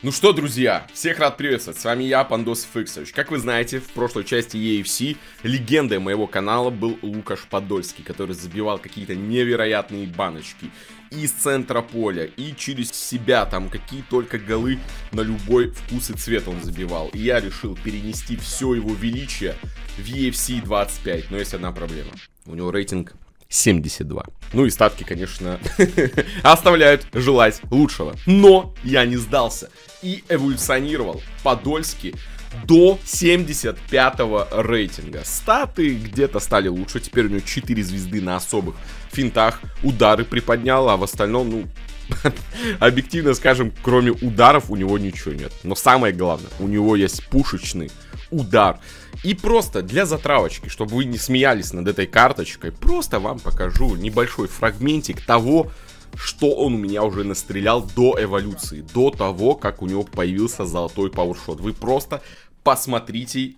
Ну что, друзья, всех рад приветствовать, с вами я, Пандосов Иксович. Как вы знаете, в прошлой части EFC легендой моего канала был Лукаш Подольский, который забивал какие-то невероятные баночки из центра поля, и через себя, там какие только голы на любой вкус и цвет он забивал. И я решил перенести все его величие в EFC 25, но есть одна проблема, у него рейтинг 72. Ну и ставки, конечно, оставляют желать лучшего. Но я не сдался и эволюционировал Подольский до 75-го рейтинга. Статы где-то стали лучше. Теперь у него 4 звезды на особых финтах. Удары приподнял, а в остальном, ну, объективно скажем, кроме ударов у него ничего нет. Но самое главное, у него есть пушечный удар. И просто для затравочки, чтобы вы не смеялись над этой карточкой, просто вам покажу небольшой фрагментик того, что он у меня уже настрелял до эволюции, до того, как у него появился золотой пауэршот. Вы просто посмотрите.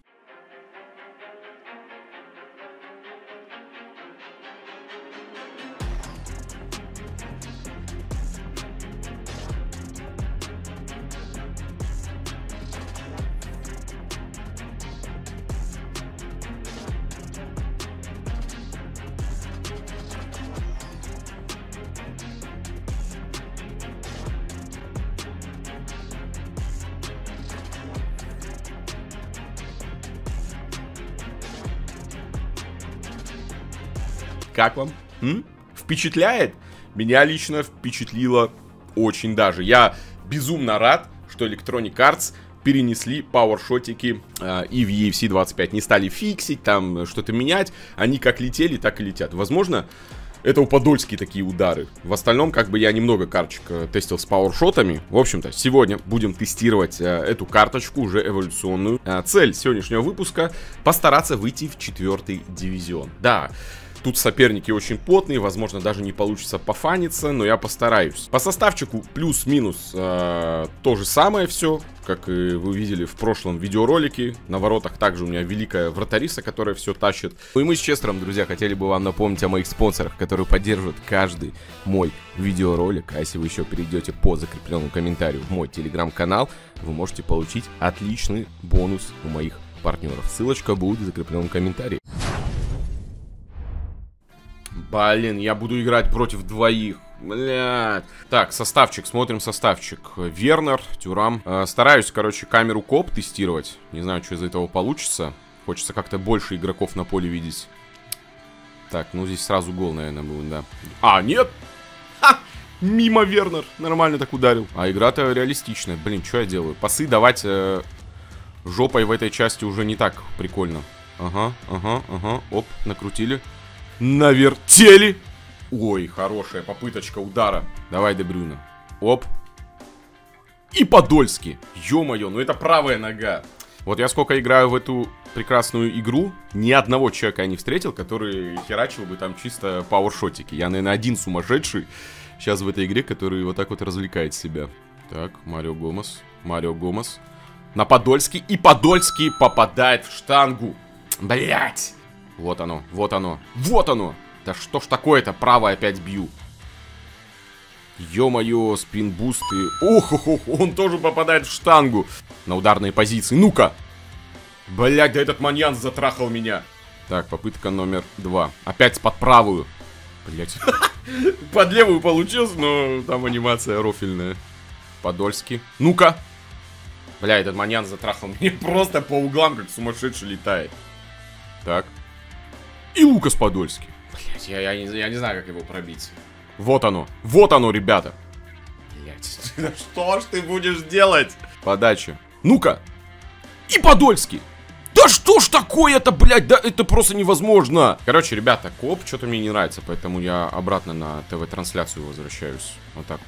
Как вам? Впечатляет? Меня лично впечатлило очень даже. Я безумно рад, что Electronic Arts перенесли пауэршотики и в EFC 25. Не стали фиксить, там что-то менять. Они как летели, так и летят. Возможно, это у Подольски такие удары. В остальном, как бы я немного карточек тестил с пауэршотами. В общем-то, сегодня будем тестировать эту карточку, уже эволюционную. Цель сегодняшнего выпуска — постараться выйти в 4-й дивизион. Да, тут соперники очень потные, возможно, даже не получится пофаниться, но я постараюсь. По составчику плюс-минус то же самое все, как и вы видели в прошлом видеоролике. На воротах также у меня великая вратариса, которая все тащит. Ну и мы с Честером, друзья, хотели бы вам напомнить о моих спонсорах, которые поддерживают каждый мой видеоролик. А если вы еще перейдете по закрепленному комментарию в мой телеграм-канал, вы можете получить отличный бонус у моих партнеров. Ссылочка будет в закрепленном комментарии. Блин, я буду играть против двоих. Блядь. Так, составчик, смотрим составчик. Вернер, Тюрам. Стараюсь, короче, камеру коп тестировать. Не знаю, что из этого получится. Хочется как-то больше игроков на поле видеть. Так, ну здесь сразу гол, наверное, будет, да. А, нет! Ха! Мимо Вернер. Нормально так ударил. А игра-то реалистичная. Блин, что я делаю? Пасы давать жопой в этой части уже не так прикольно. Ага. Оп, накрутили. Навертели. Ой, хорошая попыточка удара. Давай, Де Брюйне. Оп. И Подольский. Ё-моё, ну это правая нога. Вот я сколько играю в эту прекрасную игру, ни одного человека я не встретил, который херачил бы там чисто пауэршотики. Я, наверное, один сумасшедший сейчас в этой игре, который вот так вот развлекает себя. Так, Марио Гомес. Марио Гомес. На Подольский. И Подольский попадает в штангу. Блять. Вот оно, вот оно, вот оно! Да что ж такое-то, право опять бью. Ё-моё, спинбусты. Ох, он тоже попадает в штангу. На ударные позиции, ну-ка! Блядь, да этот маньян затрахал меня. Так, попытка номер 2. Опять под правую. Блядь. Под левую получилось, но там анимация рофельная. Подольский. Ну-ка! Бля, этот маньян затрахал меня просто по углам, как сумасшедший летает. Так. И Лукаш Подольский. Блять, я не знаю, как его пробить. Вот оно, ребята. Блять, да что ж ты будешь делать? Подача. Ну-ка. И Подольский. Да что ж такое-то, блядь, да это просто невозможно. Короче, ребята, коп что-то мне не нравится, поэтому я обратно на ТВ-трансляцию возвращаюсь. Вот так.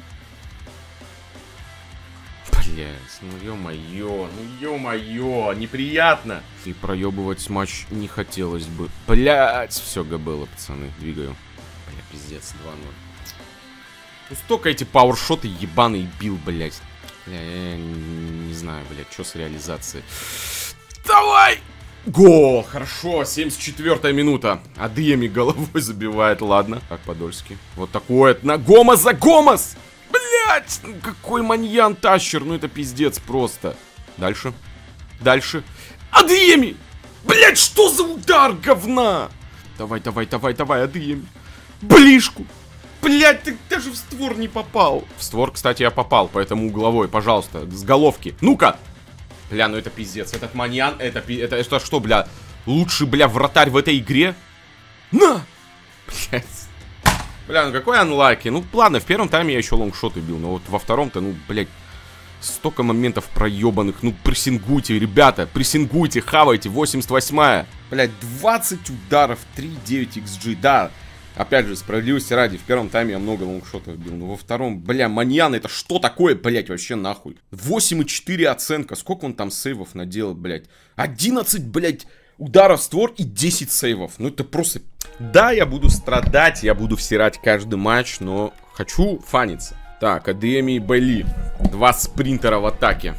Блять, ну ё-моё, неприятно. И проебывать матч не хотелось бы. Блять, все габело, пацаны, двигаю. Бля, пиздец, 2-0. Ну столько эти пауэршоты ебаные бил, блять. Бля, я не знаю, блять, что с реализацией. Давай! Гол, хорошо, 74-я минута. Адыями головой забивает, ладно. Так, Подольский. Вот такое, на Гомес за Гомес! Бля! Блять, какой маньян Тащер. Ну это пиздец просто. Дальше. Дальше. Адеми! Блять, что за удар, говна? Давай, давай, давай, давай, Адеми. Ближку. Блять, ты даже в створ не попал. В створ, кстати, я попал, поэтому угловой, пожалуйста, с головки. Ну-ка. Бля, ну это пиздец. Этот маньян, это что, бля, лучший, бля, вратарь в этой игре? На! Блять. Бля, ну какой анлаки. Ну ладно, в первом тайме я еще лонгшоты бил, но вот во втором-то, ну, блять, столько моментов проебанных. Ну, прессингуйте, ребята, прессингуйте, хавайте, 88-я. Блять, 20 ударов, 3,9 XG, да. Опять же, справедливости ради, в первом тайме я много лонгшотов бил, но во втором, бля, маньян, это что такое, блять, вообще нахуй? 8,4 оценка, сколько он там сейвов наделал, блять? 11, блять, ударов в створ и 10 сейвов, ну это просто... Да, я буду страдать, я буду всирать каждый матч, но хочу фаниться. Так, Адеми и Байли, два спринтера в атаке.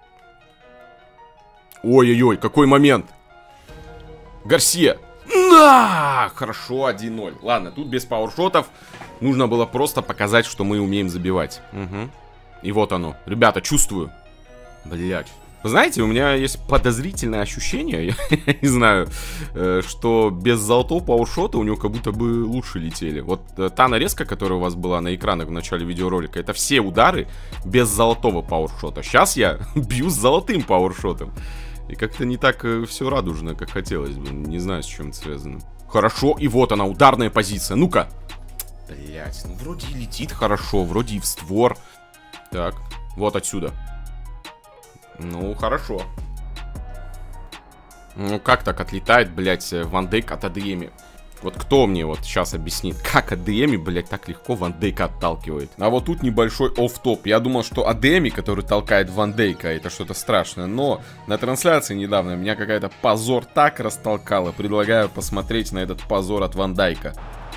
Ой-ой-ой, какой момент. Гарсия. На! Хорошо, 1-0. Ладно, тут без пауэршотов. Нужно было просто показать, что мы умеем забивать. Угу. И вот оно. Ребята, чувствую. Блять. Вы знаете, у меня есть подозрительное ощущение, я не знаю, что без золотого пауэршота у него как будто бы лучше летели. Вот та нарезка, которая у вас была на экранах в начале видеоролика, это все удары без золотого пауэршота. Сейчас я бью с золотым пауэршотом. И как-то не так все радужно, как хотелось бы. Не знаю, с чем это связано. Хорошо, и вот она, ударная позиция. Ну-ка. Блять, ну вроде и летит хорошо, вроде и в створ. Так, вот отсюда. Ну, хорошо. Ну, как так отлетает, блять, Ван Дейк от Адеми? Вот кто мне вот сейчас объяснит, как Адеми, блять, так легко Ван Дейка отталкивает? А вот тут небольшой офф-топ. Я думал, что Адеми, который толкает Ван Дейка, это что-то страшное. Но на трансляции недавно меня какая-то позор так растолкала. Предлагаю посмотреть на этот позор от Ван Дайка.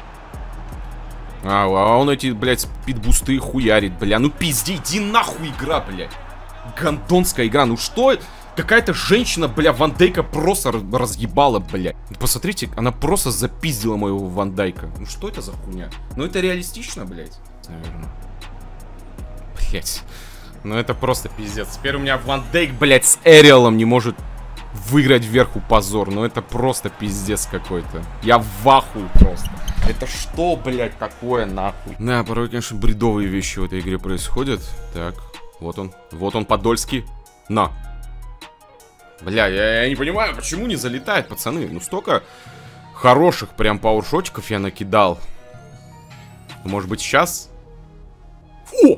А он эти, блять, спидбусты хуярит, бля. Ну пизди, иди нахуй игра, блять. Гандонская игра, ну что? Какая-то женщина, бля, Ван Дейка просто разъебала, бля. Посмотрите, она просто запиздила моего Ван Дейка. Ну что это за хуйня? Ну это реалистично, блядь? Наверное. Блядь. Ну это просто пиздец. Теперь у меня Ван Дейк, блядь, с Эриалом не может выиграть вверху позор. Ну это просто пиздец какой-то. Я в ахуе просто. Это что, блядь, такое нахуй? Да, порой, конечно, бредовые вещи в этой игре происходят. Так, вот он, Подольский. На. Бля, я не понимаю, почему не залетает, пацаны. Ну, столько хороших прям пауэршотиков я накидал. Может быть, сейчас? О!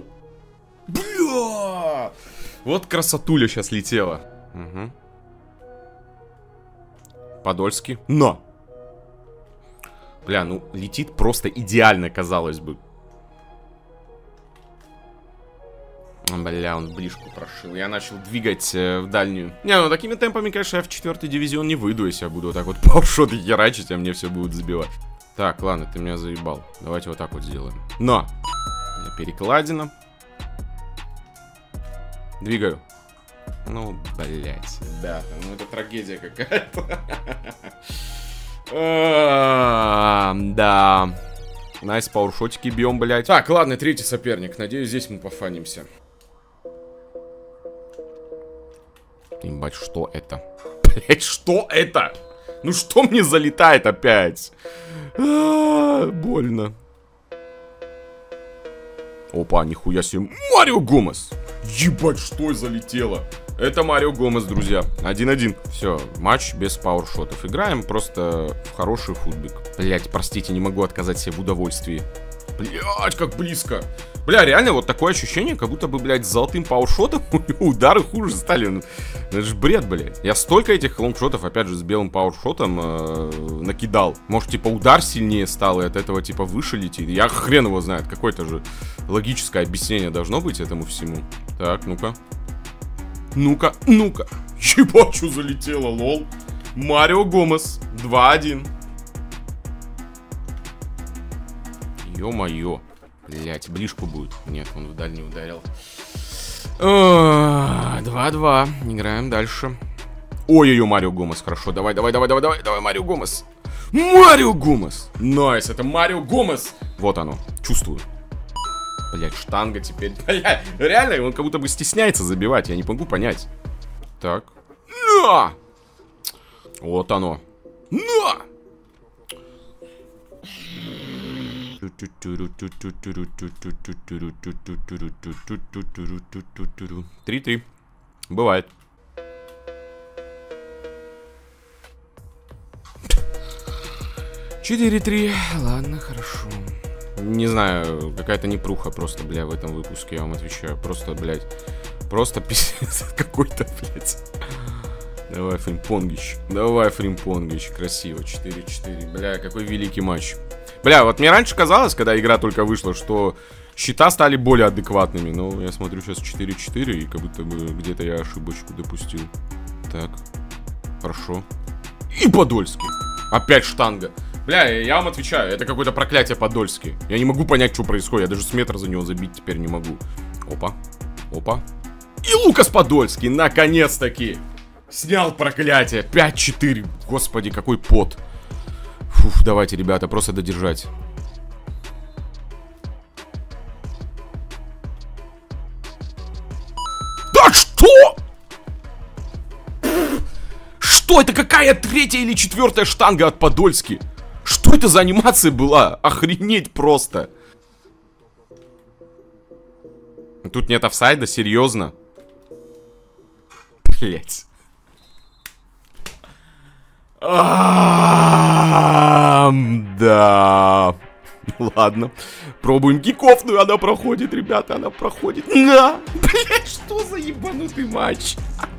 Бля! Вот красотуля сейчас летела. Угу. Подольский. На! Бля, ну, летит просто идеально, казалось бы. Бля, он ближку прошил. Я начал двигать в дальнюю. Не, ну такими темпами, конечно, я в 4-й дивизион не выйду, если я буду вот так вот пауэршоты херачить, а мне все будут забивать. Так, ладно, ты меня заебал. Давайте вот так вот сделаем. На! Перекладина. Двигаю. Ну, блять, да, ну это трагедия какая-то. Да. Найс, пауэршотики бьем, блять. Так, ладно, третий соперник. Надеюсь, здесь мы пофанимся. Ебать, что это? Блять, что это? Ну что мне залетает опять? Больно. Опа, нихуя себе. Марио Гомес. Ебать, что залетело? Это Марио Гомес, друзья. 1-1. Все, матч без пауэршотов. Играем просто в хороший футбик. Блять, простите, не могу отказать себе в удовольствии. Блять, как близко. Бля, реально вот такое ощущение, как будто бы, блядь, с золотым пауэршотом у него удары хуже стали. Ну, это же бред, блядь. Я столько этих лонгшотов, опять же, с белым пауэршотом накидал. Может, типа, удар сильнее стал, и от этого, типа, выше летит. Я хрен его знает. Какое-то же логическое объяснение должно быть этому всему. Так, ну-ка. Ну-ка, ну-ка. Ебать, что залетело, лол. Марио Гомес. 2-1. Ё-моё. Блять, ближку будет. Нет, он в дальний ударил. 2-2. Играем дальше. Ой-ой-ой, Марио Гомес. Хорошо, давай, Марио Гомес. Марио Гомес. Найс, это Марио Гомес. Вот оно, чувствую. Блять, штанга теперь. Реально, он как будто бы стесняется забивать, я не могу понять. Так. На! Вот оно. На! Три-три. Бывает. 4-3. Ладно, хорошо. Не знаю, какая-то непруха просто, бля, в этом выпуске, я вам отвечаю. Просто, блядь, просто пиздец какой-то, блядь. Давай, Фримпонгич. Давай, Фримпонгич. Красиво. 4-4. Бля, какой великий матч. Бля, вот мне раньше казалось, когда игра только вышла, что счета стали более адекватными. Но я смотрю сейчас 4-4, и как будто бы где-то я ошибочку допустил. Так. Хорошо. И Подольский. Опять штанга. Бля, я вам отвечаю, это какое-то проклятие Подольский. Я не могу понять, что происходит. Я даже с метра за него забить теперь не могу. Опа. Опа. И Лукас Подольский, наконец-таки. Снял проклятие. 5-4. Господи, какой пот. Фух, давайте, ребята, просто додержать. Да что? Что? Это какая третья или четвертая штанга от Подольски? Что это за анимация была? Охренеть просто. Тут нет офсайда? Серьезно? Блять. Да. Ладно. Пробуем кикофную. Она проходит, ребята. Она проходит. На! Блять, что за ебанутый матч?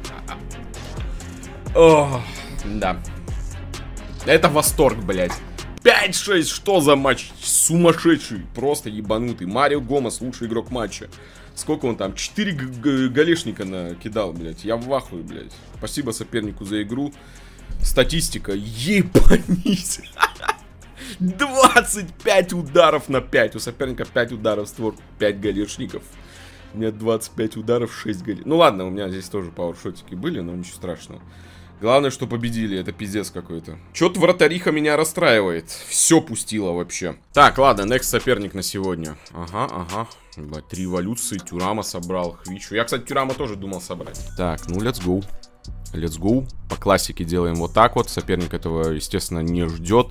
О, да. Это восторг, блять. 5-6, что за матч? Сумасшедший, просто ебанутый. Марио Гомес, лучший игрок матча. Сколько он там? 4 голешника накидал, блядь. Я в ахуе, блядь. Спасибо сопернику за игру. Статистика, ебанись. 25 ударов на 5. У соперника 5 ударов в створ, 5 голешников. У меня 25 ударов, 6 голешников. Ну ладно, у меня здесь тоже пауэршотики были, но ничего страшного. Главное, что победили, это пиздец какой-то. Чё-то вратариха меня расстраивает. Все пустило вообще. Так, ладно, next соперник на сегодня. Ага. 3 эволюции, Тюрама собрал, Хвичу. Я, кстати, Тюрама тоже думал собрать. Так, ну, let's go. Let's go. По классике делаем вот так вот. Соперник этого, естественно, не ждет.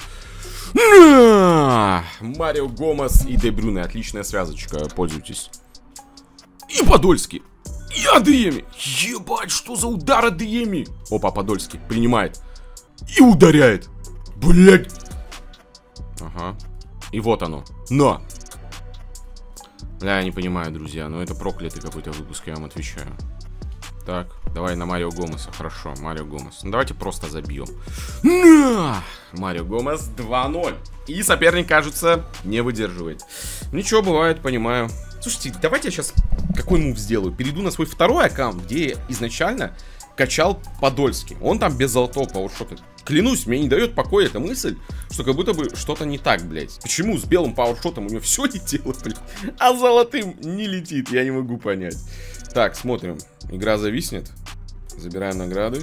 Марио Гомес и Де Брюне. Отличная связочка, пользуйтесь. И Подольский. И Адееми. Ебать, что за удар Адееми? Опа, Подольский принимает. И ударяет. Блять. Ага. И вот оно. На. Бля, я не понимаю, друзья. Но это проклятый какой-то выпуск, я вам отвечаю. Так, давай на Марио Гомеса. Хорошо, Марио Гомес. Ну, давайте просто забьем. На! Марио Гомес 2-0. И соперник, кажется, не выдерживает. Ничего, бывает, понимаю. Слушайте, давайте я сейчас какой мув сделаю. Перейду на свой второй аккаунт, где я изначально качал Подольский. Он там без золотого пауэршота. Клянусь, мне не дает покоя эта мысль, что как будто бы что-то не так, блядь. Почему с белым пауэршотом у него все летело, блядь, а золотым не летит, я не могу понять. Так, смотрим. Игра зависнет. Забираем награды.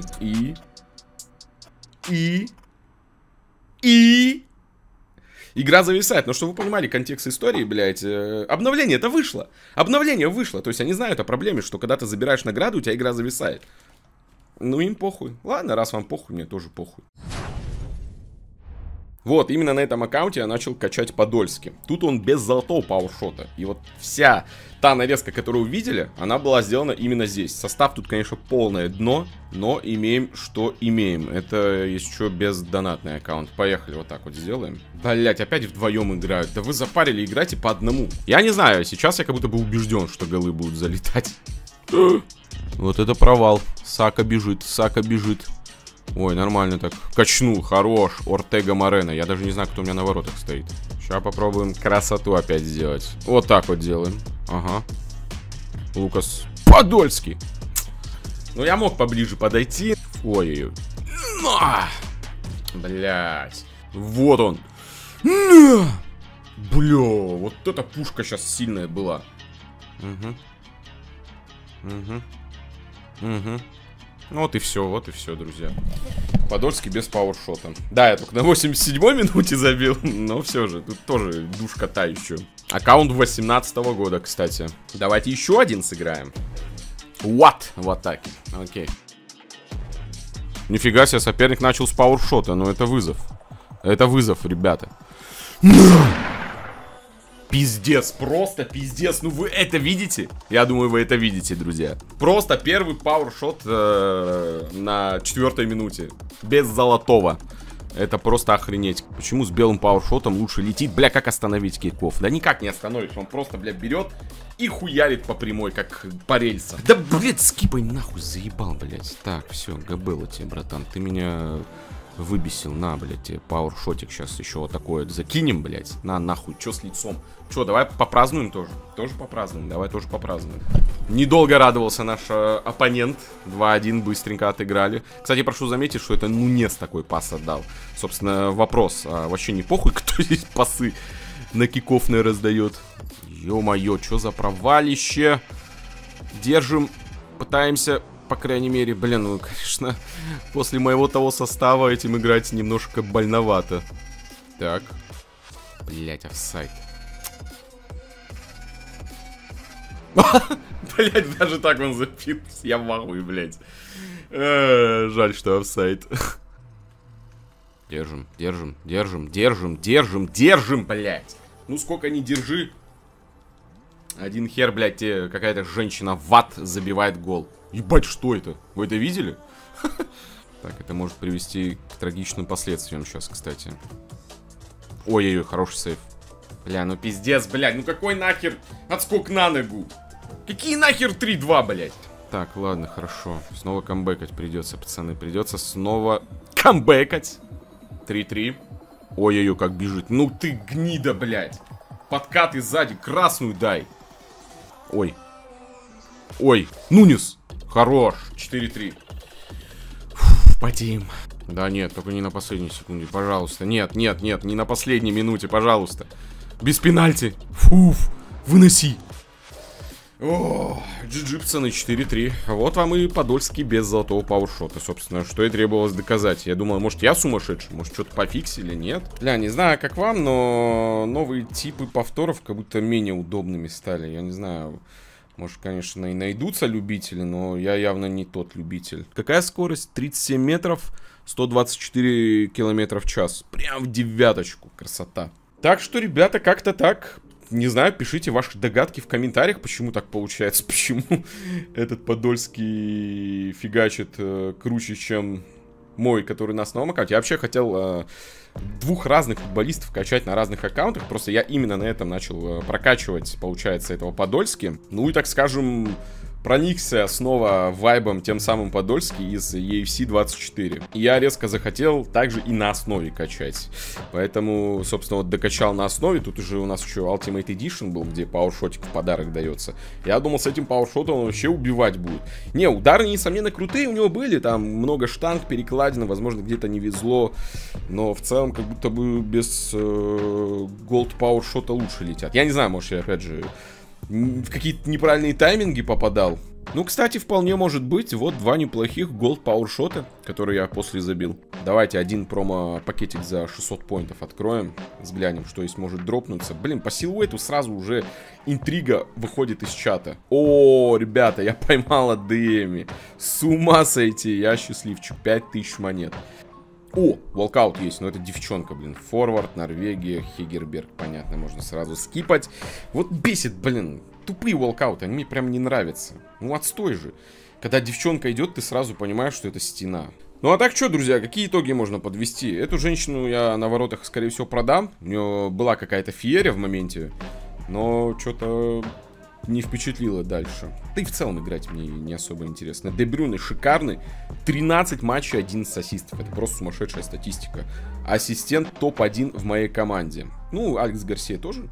Игра зависает, но чтобы вы понимали контекст истории, блядь, обновление это вышло. Обновление вышло, то есть они знают о проблеме, что когда ты забираешь награду, у тебя игра зависает. Ну им похуй. Ладно, раз вам похуй, мне тоже похуй. Вот, именно на этом аккаунте я начал качать Подольски. Тут он без золотого пауэршота. И вот вся та нарезка, которую вы видели, она была сделана именно здесь. Состав тут, конечно, полное дно, но имеем, что имеем. Это еще бездонатный аккаунт. Поехали, вот так вот сделаем. Блять, опять вдвоем играют. Да вы запарили, играйте по одному. Я не знаю, сейчас я как будто бы убежден, что голы будут залетать. Вот это провал. Сака бежит, Сака бежит. Ой, нормально так. Качнул, хорош. Ортега Морено. Я даже не знаю, кто у меня на воротах стоит. Сейчас попробуем красоту опять сделать. Вот так вот делаем. Ага. Лукас Подольский. Ну, я мог поближе подойти. Ой-ой-ой. Блять. Вот он. Бля, вот эта пушка сейчас сильная была. Угу. Вот и все, друзья. Подольский без пауэршота. Да, я только на 87-й минуте забил, но все же, тут тоже душка та еще. Аккаунт 18-го года, кстати. Давайте еще один сыграем. What? В атаке. Окей. Нифига себе, соперник начал с пауэршота, но это вызов. Это вызов, ребята. Пиздец, просто пиздец. Ну вы это видите? Я думаю, вы это видите, друзья. Просто первый пауэршот на 4-й минуте. Без золотого. Это просто охренеть. Почему с белым пауэршотом лучше летит? Бля, как остановить киков? Да никак не остановишь. Он просто, бля, берет и хуярит по прямой, как по рельсам. Да, блядь, скипай нахуй, заебал, блядь. Так, все, габело тебе, братан. Ты меня выбесил. На, блядь, тебе пауэршотик сейчас еще вот такое закинем, блядь. На, нахуй, че с лицом? Че, давай попразднуем тоже. Тоже попразднуем, давай тоже попразднуем. Недолго радовался наш оппонент. 2-1 быстренько отыграли. Кстати, прошу заметить, что это Нунес такой пас отдал. Собственно, вопрос. Вообще не похуй, кто здесь пасы на кикофные раздает. Ё-моё, что за провалище. Держим, пытаемся, по крайней мере. Блин, ну, конечно, после моего того состава этим играть немножко больновато. Так. Блять, офсайд. Блять, даже так он запил. Я в ахуе, блять. Жаль, что офсайд. Держим, держим, держим, держим, держим, держим, блять. Ну сколько не держи. Один хер, блядь, тебе какая-то женщина в ад забивает гол. Ебать, что это? Вы это видели? Так, это может привести к трагичным последствиям сейчас, кстати. Ой-ой-ой, хороший сейф. Бля, ну пиздец, блядь, ну какой нахер отскок на ногу? Какие нахер 3-2, блядь? Так, ладно, хорошо. Снова камбэкать придется, пацаны. Придется снова камбэкать. 3-3. Ой-ой-ой, как бежит. Ну ты гнида, блядь. Подкаты сзади, красную дай. Ой. Ой, Нунес. Хорош. 4-3. Потеем. Да нет, только не на последней секунде, пожалуйста. Нет, нет, нет, не на последней минуте, пожалуйста. Без пенальти. Фуф, выноси. О, GG, пацаны, 4-3. Вот вам и Подольский без золотого пауэршота, собственно, что и требовалось доказать. Я думал, может, я сумасшедший, может, что-то пофиксили, нет? Бля, не знаю, как вам, но новые типы повторов как будто менее удобными стали. Я не знаю, может, конечно, и найдутся любители, но я явно не тот любитель. Какая скорость? 37 метров, 124 километра в час. Прям в девяточку, красота. Так что, ребята, как-то так. Не знаю, пишите ваши догадки в комментариях, почему так получается, почему этот Подольский фигачит круче, чем мой, который на основном аккаунте. Я вообще хотел двух разных футболистов качать на разных аккаунтах, просто я именно на этом начал прокачивать, получается, этого Подольски. Ну и, так скажем, проникся снова вайбом тем самым Подольский из UFC 24. И я резко захотел также и на основе качать. Поэтому, собственно, вот докачал на основе. Тут уже у нас еще Ultimate Edition был, где пауэршотик в подарок дается. Я думал, с этим пауэршотом он вообще убивать будет. Не, удары, несомненно, крутые у него были. Там много штанг, перекладин, возможно, где-то не везло. Но в целом, как будто бы без голд пауэршота лучше летят. Я не знаю, может, я, опять же, в какие-то неправильные тайминги попадал. Ну, кстати, вполне может быть. Вот два неплохих голд пауэршота, которые я после забил. Давайте один промо-пакетик за 600 поинтов откроем. Взглянем, что есть может дропнуться. Блин, по силуэту сразу уже интрига выходит из чата. О, ребята, я поймал от Дэми. С ума сойти, я счастливчик. 5000 монет. О, волкаут есть, но это девчонка, блин. Форвард, Норвегия, Хегерберг, понятно, можно сразу скипать. Вот бесит, блин, тупые волкауты, они мне прям не нравятся. Ну отстой же. Когда девчонка идет, ты сразу понимаешь, что это стена. Ну а так что, друзья, какие итоги можно подвести? Эту женщину я на воротах, скорее всего, продам. У нее была какая-то феерия в моменте, но что-то не впечатлило дальше. Да и в целом играть мне не особо интересно. Де Брюйне шикарный. 13 матчей, 11 ассистов. Это просто сумасшедшая статистика. Ассистент топ-1 в моей команде. Ну, Алекс Гарсия тоже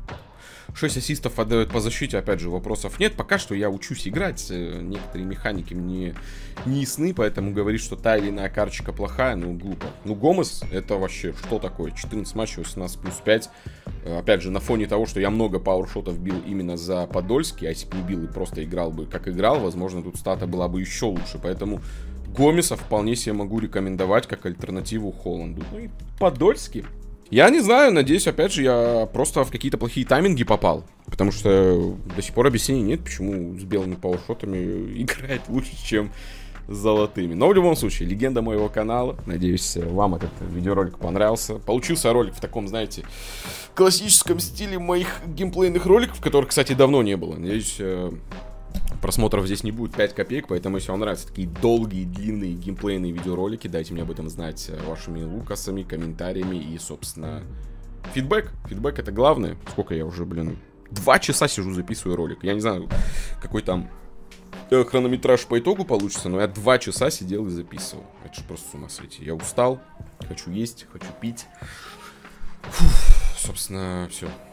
6 ассистов отдает по защите, опять же, вопросов нет. Пока что я учусь играть, некоторые механики мне не ясны, поэтому говорить, что та или иная карточка плохая, ну, глупо. Ну, Гомес, это вообще что такое? 14 матчей, 18 плюс 5. Опять же, на фоне того, что я много пауэршотов бил именно за Подольский, а если бы не бил и просто играл бы, как играл, возможно, тут стата была бы еще лучше. Поэтому Гомеса вполне себе могу рекомендовать как альтернативу Холланду. Ну и Подольский. Я не знаю, надеюсь, опять же, я просто в какие-то плохие тайминги попал. Потому что до сих пор объяснений нет, почему с белыми пауэршотами играет лучше, чем с золотыми. Но в любом случае, легенда моего канала. Надеюсь, вам этот видеоролик понравился. Получился ролик в таком, знаете, классическом стиле моих геймплейных роликов, которых, кстати, давно не было. Надеюсь, просмотров здесь не будет 5 копеек, поэтому если вам нравятся такие долгие, длинные геймплейные видеоролики, дайте мне об этом знать вашими лукасами, комментариями и, собственно, фидбэк. Фидбэк — это главное. Сколько я уже, 2 часа сижу, записываю ролик. Я не знаю, какой там хронометраж по итогу получится, но я 2 часа сидел и записывал. Это же просто с ума сойти. Я устал, хочу есть, хочу пить. Фух, собственно, все.